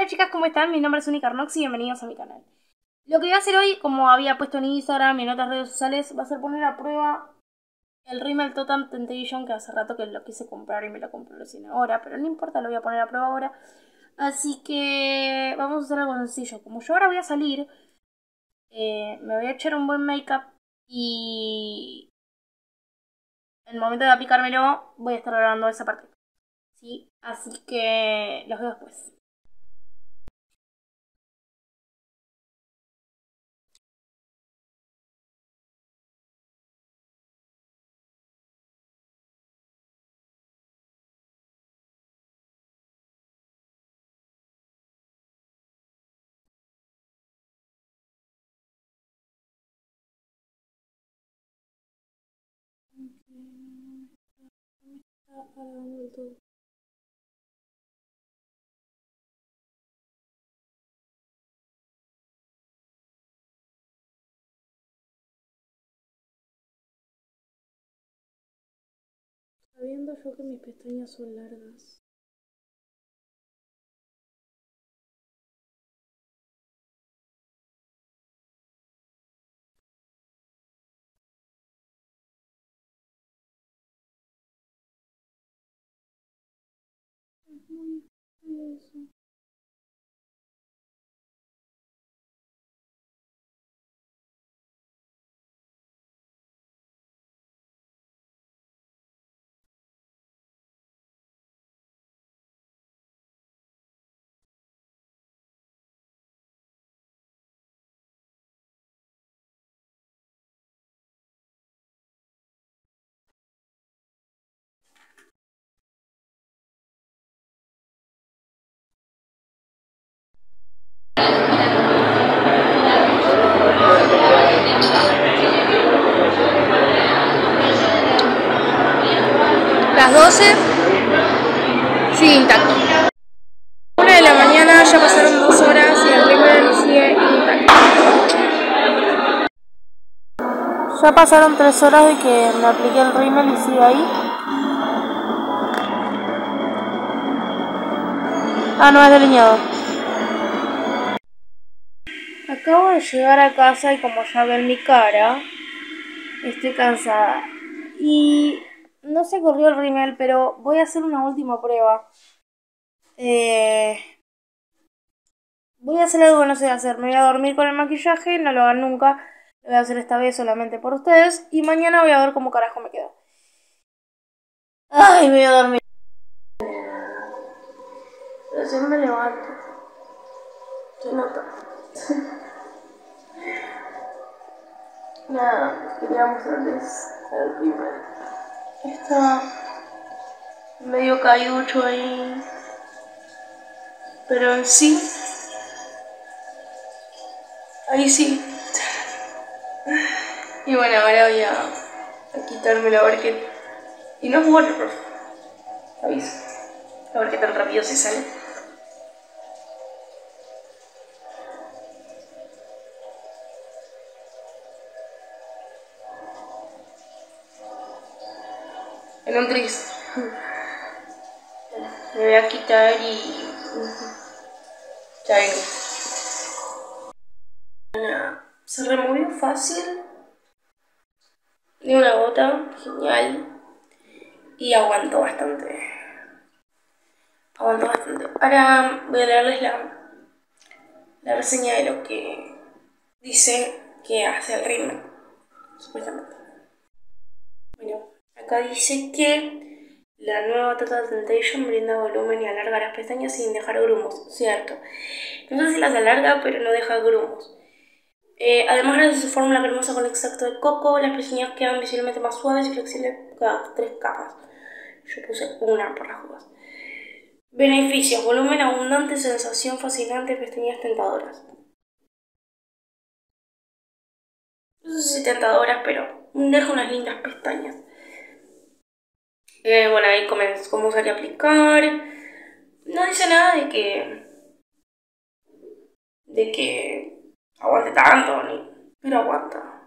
Hola chicas, ¿cómo están? Mi nombre es Unicarnox y bienvenidos a mi canal. Lo que voy a hacer hoy, como había puesto en Instagram y en otras redes sociales, va a ser poner a prueba el Rimmel Totem Temptation, que hace rato que lo quise comprar y me lo compré recién ahora, pero no importa, lo voy a poner a prueba ahora. Así que vamos a hacer algo sencillo. Como yo ahora voy a salir, me voy a echar un buen make-up y en el momento de aplicármelo voy a estar grabando esa parte. ¿Sí? Así que los veo después. Sabiendo yo que mis pestañas son largas. Es muy feo eso. Las 12 sigue intacto. 1 de la mañana, ya pasaron 2 horas y el rímel sigue intacto. Ya pasaron 3 horas de que me apliqué el rímel y sigue ahí. Ah, no, es delineado. Acabo de llegar a casa y como ya ven mi cara, estoy cansada. Y no se corrió el rímel, pero voy a hacer una última prueba. Voy a hacer algo que no sé hacer. Me voy a dormir con el maquillaje, no lo hagan nunca. Lo voy a hacer esta vez solamente por ustedes. Y mañana voy a ver cómo carajo me queda. Ay, me voy a dormir. Recién me levanto. Se nota. Nada, quería mostrarles el rímel. Está medio cayucho ahí. Pero en sí, ahí sí. Y bueno, ahora voy a quitármelo a ver qué. Y no es waterproof. Aviso. A ver qué tan rápido se sale. En un tris. Me voy a quitar y. Ya vengo. Se removió fácil. De una gota. Genial. Y aguantó bastante. Aguantó bastante. Ahora voy a leerles la reseña de lo que dice que hace el rímel. Supuestamente. Bueno, acá dice que la nueva Total Temptation brinda volumen y alarga las pestañas sin dejar grumos, cierto. No sé si las alarga, pero no deja grumos. Además, gracias a su fórmula cremosa con extracto de coco, las pestañas quedan visiblemente más suaves y flexibles cada 3 capas. Yo puse una por las dudas. Beneficios: volumen abundante, sensación fascinante, pestañas tentadoras. No sé si tentadoras, pero deja unas lindas pestañas. Bueno, ahí cómo usar y aplicar. No dice nada de que aguante tanto, pero aguanta.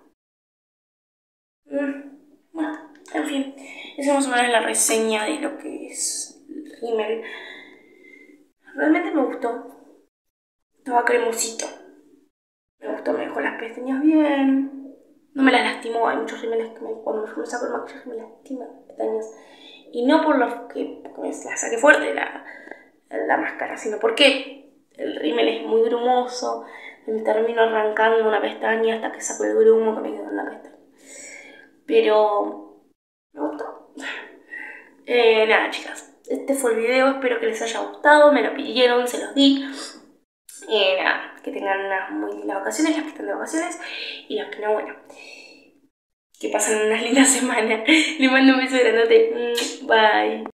Bueno, en fin, esa más o menos es la reseña de lo que es el rímel. Realmente me gustó. Estaba cremosito. Me gustó, me dejó las pestañas bien. No me las lastimó, hay muchos rímeles que cuando me saco el maquillaje me lastiman las pestañas. Y no por lo que me la saqué fuerte la máscara, sino porque el rímel es muy grumoso. Me termino arrancando una pestaña hasta que saco el grumo que me quedó en la pestaña. Pero me gustó. Nada, chicas, este fue el video, espero que les haya gustado, me lo pidieron, se los di. Nada, que tengan unas muy lindas vacaciones, las que están de vacaciones y las que no, bueno, que pasen unas lindas semanas. Les mando un beso grandote, bye.